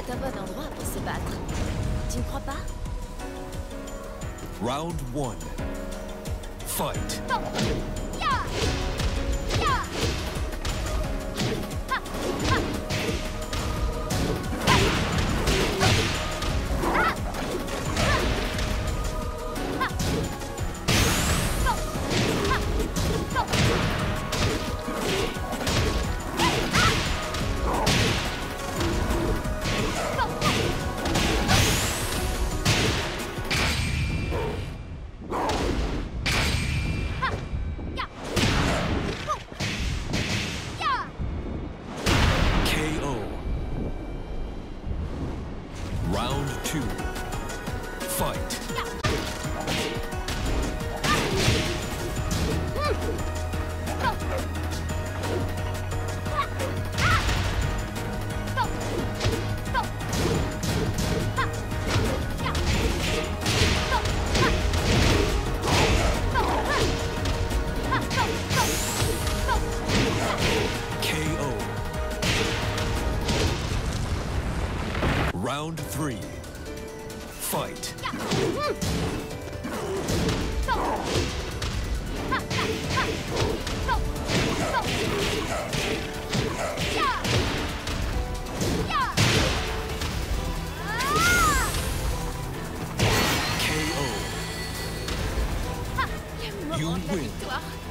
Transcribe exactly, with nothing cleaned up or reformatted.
un bon endroit pour se battre. Tu ne crois pas? Round one. Fight. Round two. Fight. Round three. Fight. K O. You win.